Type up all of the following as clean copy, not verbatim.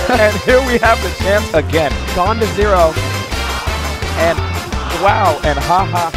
And here we have the chance again. Gone to 0. And wow, and haha.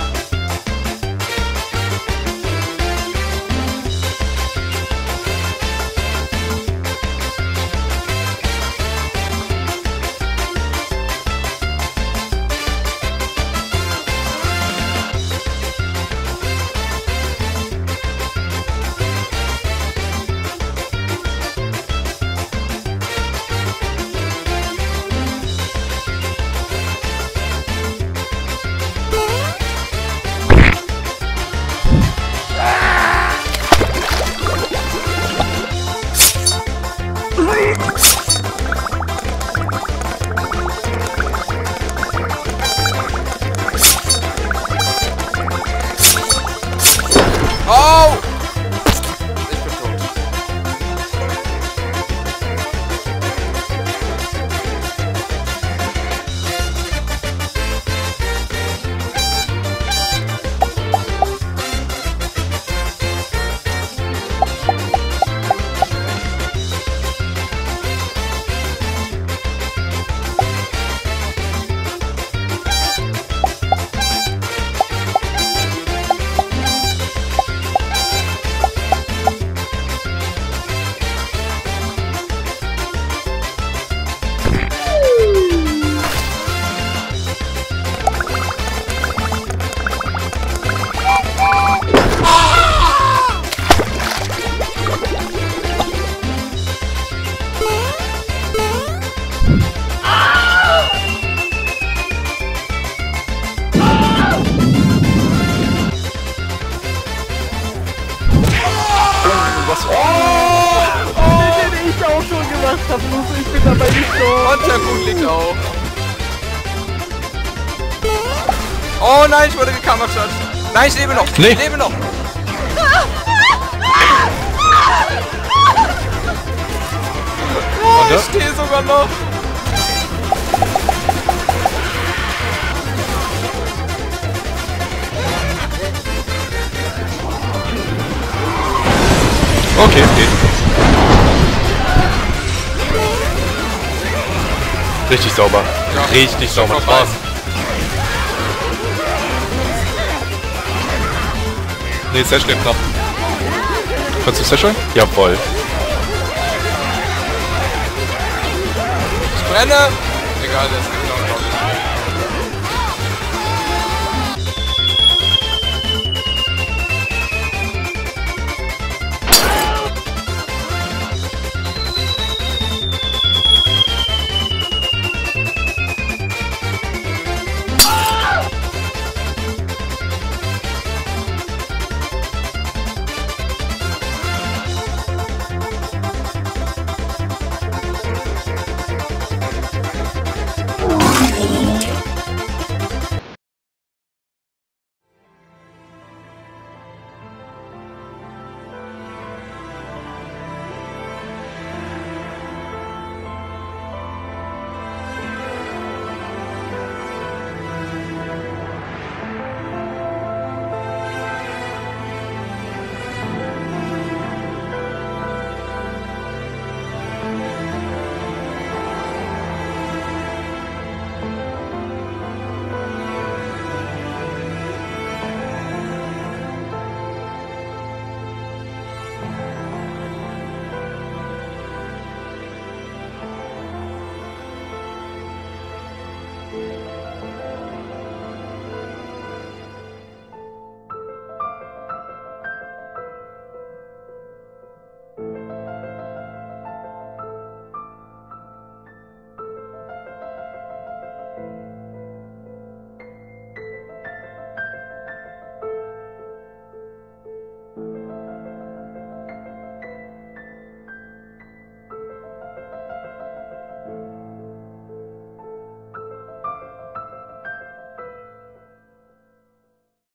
Oh! Ich bin tot. Den ich auch schon gemacht habe, ich bin dabei gestorben. Und der Punkt liegt auch. Oh nein, ich wurde gekamerschott. Nein, ich lebe noch. Nee. Ich lebe noch. Oh, ich stehe sogar noch. Okay, geht. Richtig sauber. Ja, Richtig sauber. Das vorbei. war's. Nee, Sash lebt noch. Kannst du Sash holen? Jawohl. Ich brenne. Egal, der ist geklaut, glaub ich.